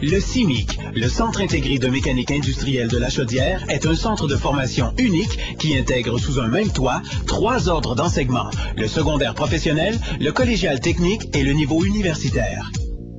Le CIMIC, le Centre intégré de mécanique industrielle de La Chaudière, est un centre de formation unique qui intègre sous un même toit 3 ordres d'enseignement, le secondaire professionnel, le collégial technique et le niveau universitaire.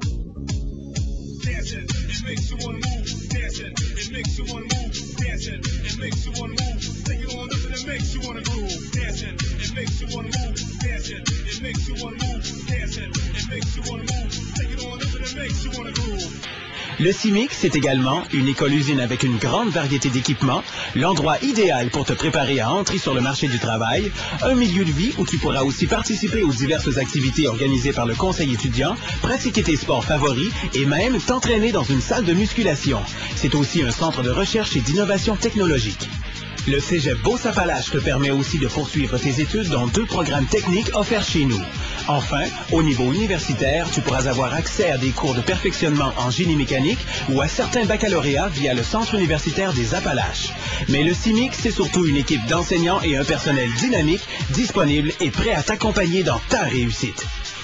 Le CIMIC, c'est également une école-usine avec une grande variété d'équipements, l'endroit idéal pour te préparer à entrer sur le marché du travail, un milieu de vie où tu pourras aussi participer aux diverses activités organisées par le conseil étudiant, pratiquer tes sports favoris et même t'entraîner dans une salle de musculation. C'est aussi un centre de recherche et d'innovation technologique. Le Cégep Beauce-Appalaches te permet aussi de poursuivre tes études dans 2 programmes techniques offerts chez nous. Enfin, au niveau universitaire, tu pourras avoir accès à des cours de perfectionnement en génie mécanique ou à certains baccalauréats via le Centre universitaire des Appalaches. Mais le CIMIC, c'est surtout une équipe d'enseignants et un personnel dynamique, disponible et prêt à t'accompagner dans ta réussite.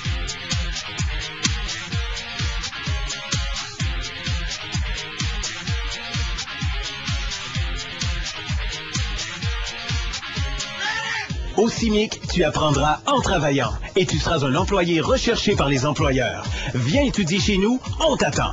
Au CIMIC, tu apprendras en travaillant et tu seras un employé recherché par les employeurs. Viens étudier chez nous, on t'attend.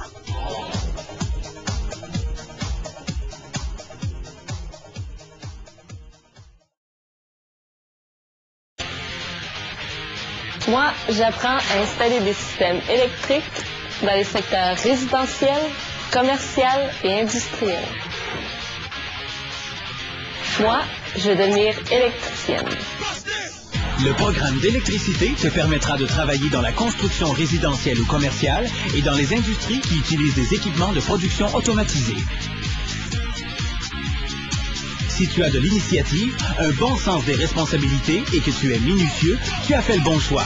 Moi, j'apprends à installer des systèmes électriques dans les secteurs résidentiels, commercial et industriel. Moi, je veux devenir électricienne. Le programme d'électricité te permettra de travailler dans la construction résidentielle ou commerciale et dans les industries qui utilisent des équipements de production automatisés. Si tu as de l'initiative, un bon sens des responsabilités et que tu es minutieux, tu as fait le bon choix.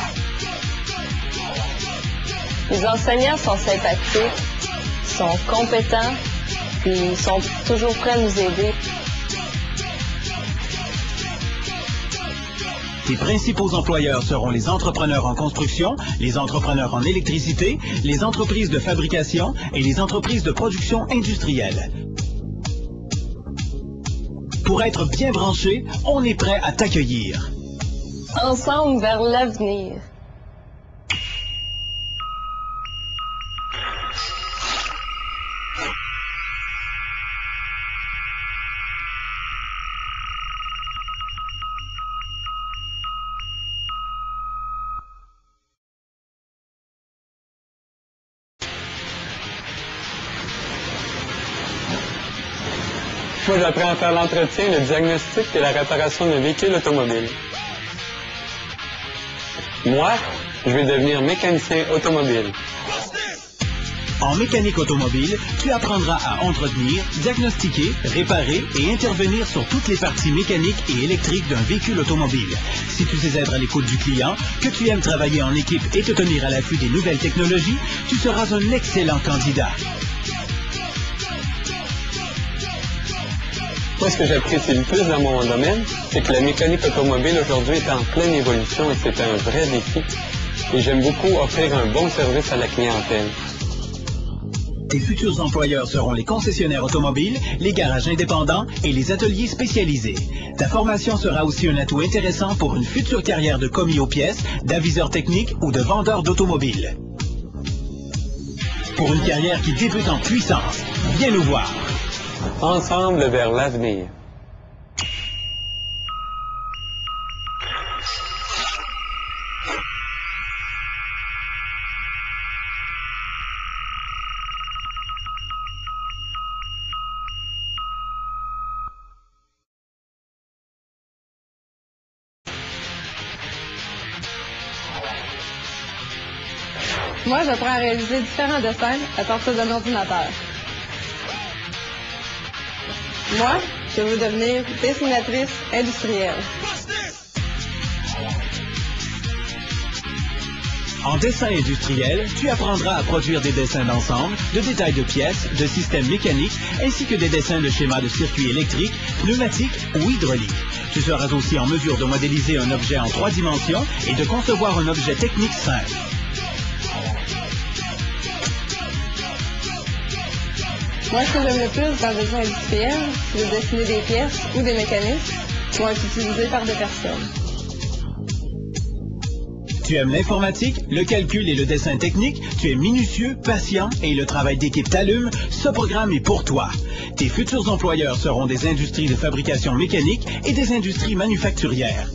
Les enseignants sont sympathiques, sont compétents, puis sont toujours prêts à nous aider. Tes principaux employeurs seront les entrepreneurs en construction, les entrepreneurs en électricité, les entreprises de fabrication et les entreprises de production industrielle. Pour être bien branché, on est prêt à t'accueillir. Ensemble vers l'avenir. Moi, j'apprends à faire l'entretien, le diagnostic et la réparation de véhicules automobiles. Moi, je vais devenir mécanicien automobile. En mécanique automobile, tu apprendras à entretenir, diagnostiquer, réparer et intervenir sur toutes les parties mécaniques et électriques d'un véhicule automobile. Si tu sais être à l'écoute du client, que tu aimes travailler en équipe et te tenir à l'affût des nouvelles technologies, tu seras un excellent candidat. Moi, ce que j'apprécie le plus dans mon domaine, c'est que la mécanique automobile aujourd'hui est en pleine évolution et c'est un vrai défi. Et j'aime beaucoup offrir un bon service à la clientèle. Tes futurs employeurs seront les concessionnaires automobiles, les garages indépendants et les ateliers spécialisés. Ta formation sera aussi un atout intéressant pour une future carrière de commis aux pièces, d'aviseur technique ou de vendeur d'automobiles. Pour une carrière qui débute en puissance, viens nous voir. Ensemble vers l'avenir. Moi, j'apprends à réaliser différents dessins à partir d'un ordinateur. Moi, je veux devenir dessinatrice industrielle. En dessin industriel, tu apprendras à produire des dessins d'ensemble, de détails de pièces, de systèmes mécaniques, ainsi que des dessins de schémas de circuits électriques, pneumatiques ou hydrauliques. Tu seras aussi en mesure de modéliser un objet en 3 dimensions et de concevoir un objet technique simple. Moi, ce que j'aime le plus dans le dessin industriel, c'est de dessiner des pièces ou des mécanismes qui vont être utilisés par des personnes. Tu aimes l'informatique, le calcul et le dessin technique, tu es minutieux, patient et le travail d'équipe t'allume, ce programme est pour toi. Tes futurs employeurs seront des industries de fabrication mécanique et des industries manufacturières.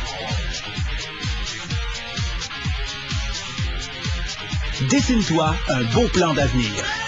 Dessine-toi un beau plan d'avenir.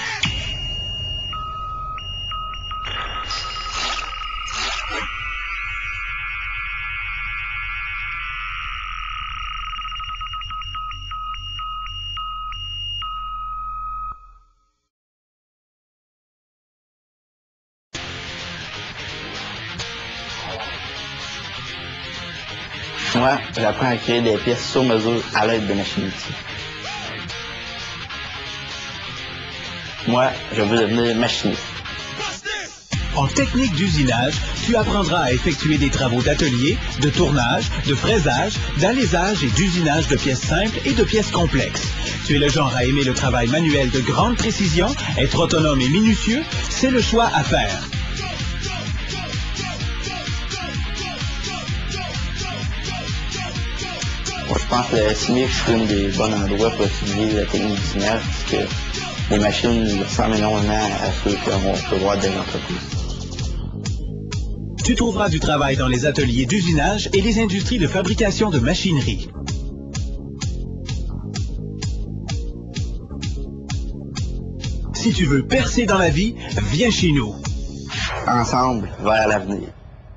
Moi, j'apprends à créer des pièces sur mesure à l'aide de machines-outils. Moi, je veux devenir machiniste. En technique d'usinage, tu apprendras à effectuer des travaux d'atelier, de tournage, de fraisage, d'alésage et d'usinage de pièces simples et de pièces complexes. Tu es le genre à aimer le travail manuel de grande précision, être autonome et minutieux, c'est le choix à faire. Moi, je pense que le CIMIC, c'est un des bons endroits pour étudier la technique d'usinage, parce que les machines ressemblent énormément à ceux qu'on peut voir dans les entreprises. Tu trouveras du travail dans les ateliers d'usinage et les industries de fabrication de machinerie. Si tu veux percer dans la vie, viens chez nous. Ensemble, vers l'avenir.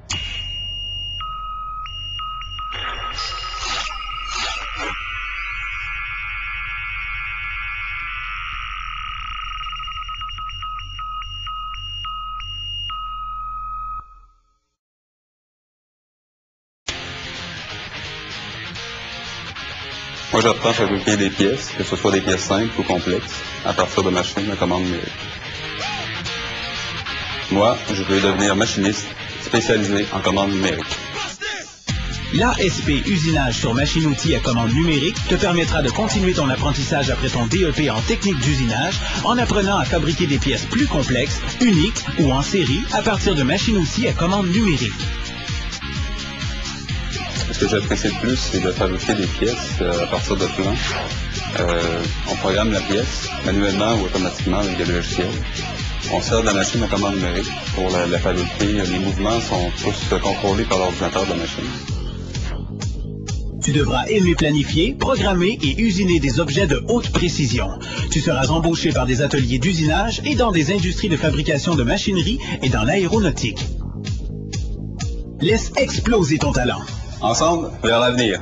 Moi, j'apprends à fabriquer des pièces, que ce soit des pièces simples ou complexes, à partir de machines à commande numérique. Moi, je veux devenir machiniste spécialisé en commande numérique. L'ASP Usinage sur machine-outil à commande numérique te permettra de continuer ton apprentissage après ton DEP en technique d'usinage en apprenant à fabriquer des pièces plus complexes, uniques ou en série à partir de machine-outils à commande numérique. Ce que j'apprécie le plus, c'est de fabriquer des pièces à partir de plans. On programme la pièce manuellement ou automatiquement avec des logiciels. On sert de la machine à commande numérique pour la fabriquer. Les mouvements sont tous contrôlés par l'ordinateur de la machine. Tu devras aimer planifier, programmer et usiner des objets de haute précision. Tu seras embauché par des ateliers d'usinage et dans des industries de fabrication de machinerie et dans l'aéronautique. Laisse exploser ton talent. Ensemble, vers l'avenir.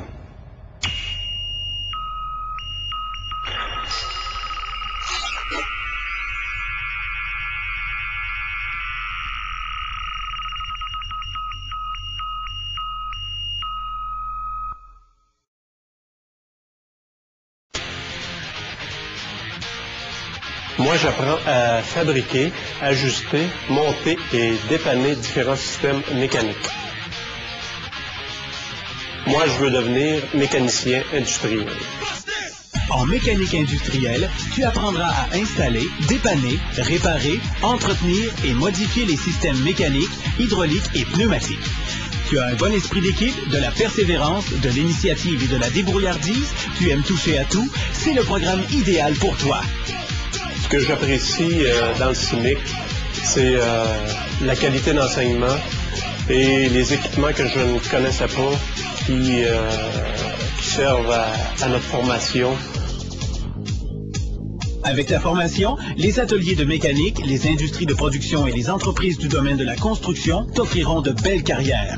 Moi, j'apprends à fabriquer, ajuster, monter et dépanner différents systèmes mécaniques. Moi, je veux devenir mécanicien industriel. En mécanique industrielle, tu apprendras à installer, dépanner, réparer, entretenir et modifier les systèmes mécaniques, hydrauliques et pneumatiques. Tu as un bon esprit d'équipe, de la persévérance, de l'initiative et de la débrouillardise, tu aimes toucher à tout, c'est le programme idéal pour toi. Ce que j'apprécie dans le CIMIC, c'est la qualité d'enseignement et les équipements que je ne connaissais pas qui servent à notre formation. Avec ta formation, les ateliers de mécanique, les industries de production et les entreprises du domaine de la construction t'offriront de belles carrières.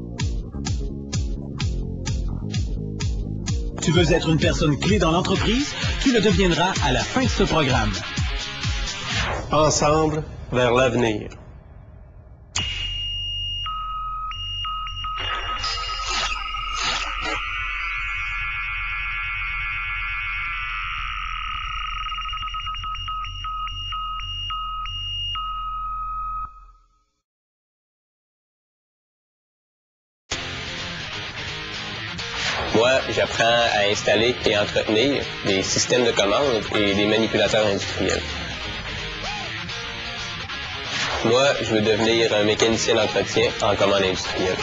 Tu veux être une personne clé dans l'entreprise? Tu le deviendras à la fin de ce programme. Ensemble, vers l'avenir. Moi, j'apprends à installer et entretenir des systèmes de commande et des manipulateurs industriels. Moi, je veux devenir un mécanicien d'entretien en commande industrielle.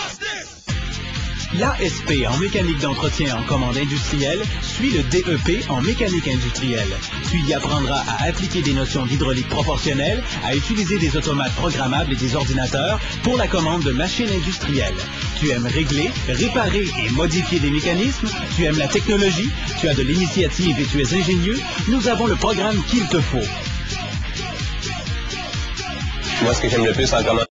L'ASP en mécanique d'entretien en commande industrielle suit le DEP en mécanique industrielle. Tu y apprendras à appliquer des notions d'hydraulique proportionnelle, à utiliser des automates programmables et des ordinateurs pour la commande de machines industrielles. Tu aimes régler, réparer et modifier des mécanismes, tu aimes la technologie, tu as de l'initiative et tu es ingénieux, nous avons le programme qu'il te faut. Moi, ce que j'aime le plus en commande